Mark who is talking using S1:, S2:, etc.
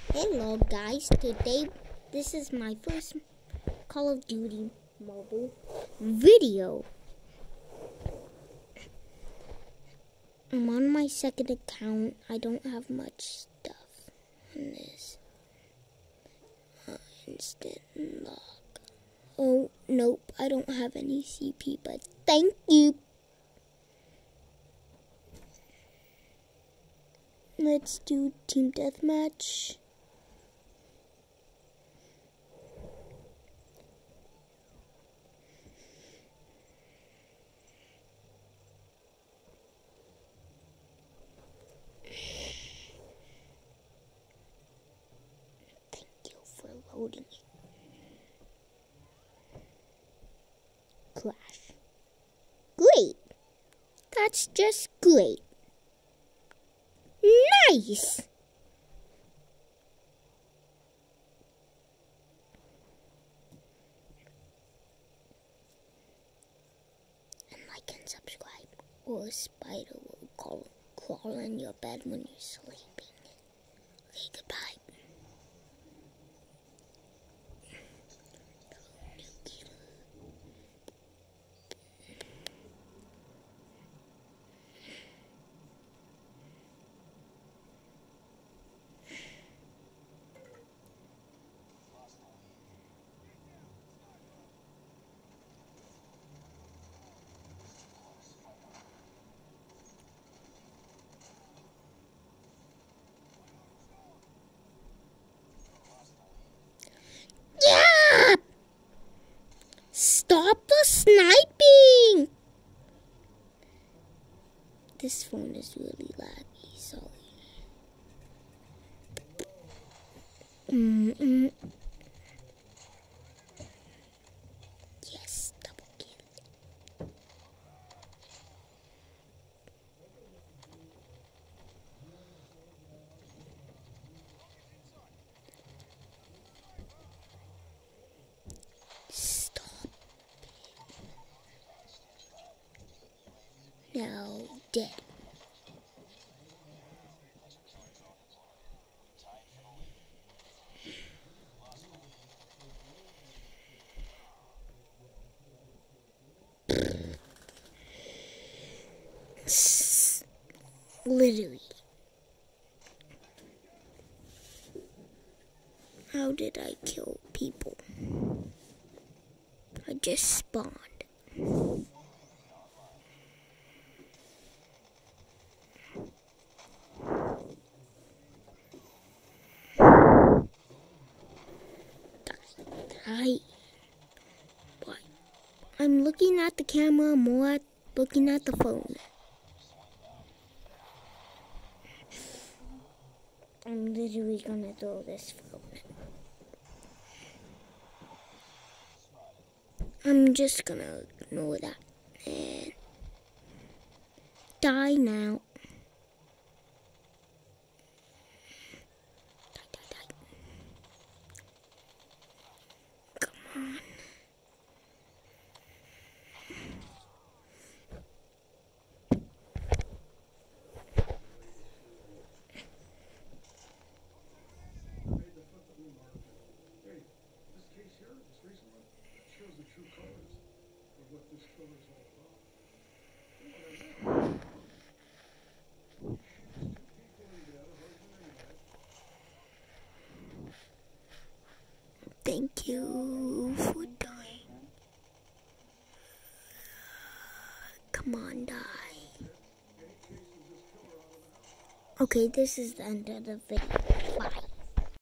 S1: Hello guys, today this is my first Call of Duty mobile video. I'm on my second account. I don't have much stuff on this. Instant lock. Oh, nope, I don't have any CP, but thank you. Let's do team deathmatch. Loading it. Clash. Great. That's just great. Nice. And like and subscribe, or a spider will crawl in your bed when you're sleeping. Okay, goodbye. Yeah! Stop the sniping! This phone is really laggy, sorry. Yes, double kill. Stop it. Now dead. Literally. How did I kill people? I just spawned. What? I'm looking at the camera more looking at the phone. I'm literally gonna throw this phone. I'm just gonna ignore that and die now. Die. Come on. Thank you for dying. Come on, die. Okay, this is the end of the video.